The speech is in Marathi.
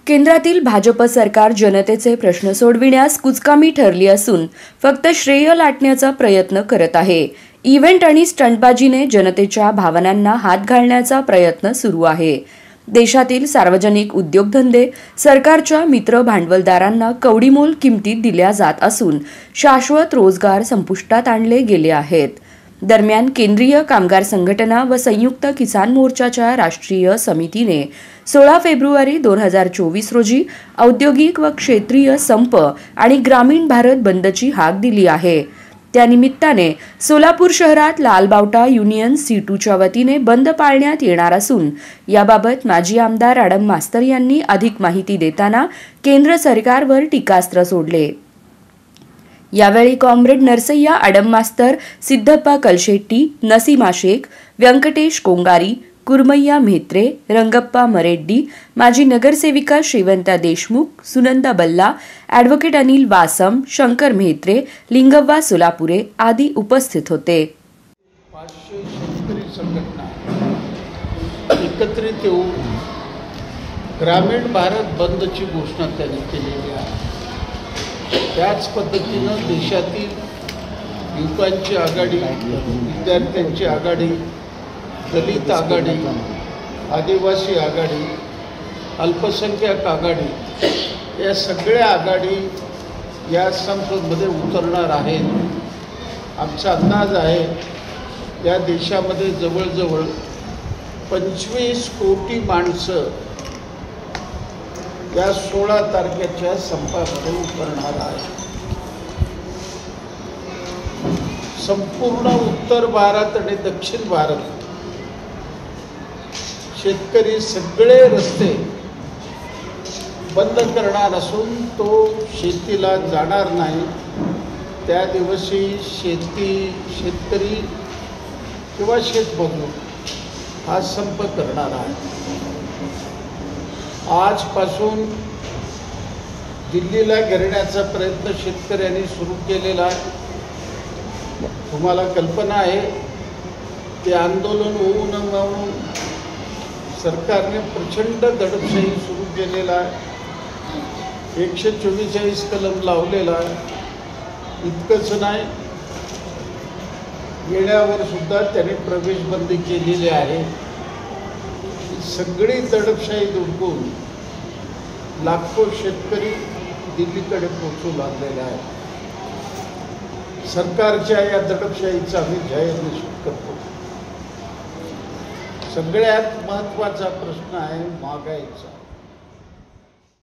केंद्रातील भाजप सरकार जनतेचे प्रश्न सोडविण्यास कुचकामी ठरली असून फक्त श्रेय लाटण्याचा प्रयत्न करत आहे। इव्हेंट आणि स्टंटबाजीने जनतेच्या भावनांना हात घालण्याचा प्रयत्न सुरू आहे। देशातील सार्वजनिक उद्योगधंदे सरकारच्या मित्र भांडवलदारांना कवडीमोल किमतीत दिल्या जात असून शाश्वत रोजगार संपुष्टात आणले गेले आहेत। दरम्यान केंद्रीय कामगार संघटना व संयुक्त किसान मोर्चाच्या राष्ट्रीय समितीने 16 फेब्रुवारी 2024 रोजी औद्योगिक व क्षेत्रीय संप आणि ग्रामीण भारत बंदची हाक दिली आहे। त्यानिमित्ताने सोलापूर शहरात लालबावटा युनियन C2च्या वतीने बंद पाळण्यात येणार असून याबाबत माजी आमदार आडम मास्तर यांनी अधिक माहिती देताना केंद्र सरकारवर टीकास्त्र सोडले। यावेळी कॉम्रेड नरसय्या आडम मास्तर, सिद्धप्पा कलशेट्टी, नसीमा शेख, व्यंकटेश कोंगारी, कुरमय्या म्हेत्रे, रंगप्पा मरेड्डी, माजी नगरसेविका श्रीवंता देशमुख, सुनंदा बल्ला, ॲडव्होकेट अनिल वासम, शंकर म्हेत्रे, लिंगव्वा सोलापुरे आदी उपस्थित होते। 500 शेतकरी संघटना एकत्रित येऊन ग्रामीण भारत बंदची घोषणा त्यांनी केलेली आहे। त्याच पद्धतीनं देशातील युवकांची आघाडी, विद्यार्थ्यांची आघाडी, दलित आघाडी, आदिवासी आघाडी, अल्पसंख्याक आघाडी या सगळ्या आघाडी या संसदेमध्ये उतरणार आहेत। आमचा अंदाज आहे या देशामध्ये जवळजवळ 25 कोटी माणसं या 16 तारखेच्या संपामध्ये उतरणार आहे। संपूर्ण उत्तर भारत आणि दक्षिण भारत शेतकरी सगळे रस्ते बंद करणार असून तो शेतीला जाणार नाही। त्या दिवशी शेतकरी किंवा शेतमजूर हा संप करणार आहे। आजपासून दिल्लीला घेरण्याचा प्रयत्न शेतकऱ्यांनी सुरू केलेला आहे। तुम्हाला कल्पना आहे ते आंदोलन होऊ न म्हणून सरकारने प्रचंड दडपशाही सुरू केलेला आहे। 144 कलम लावलेला आहे। इतकंच नाही, येण्यावर सुद्धा त्याने प्रवेशबंदी केलेली आहे। सगळी दडपशाही दुडकून लाखो शेतकरी दिल्लीकडे पोहोचू लागलेले आहेत। सरकारच्या या दडपशाहीचा आम्ही जाहीर निषेध करतो। सगळ्यात महत्त्वाचा प्रश्न आहे महागाईचा।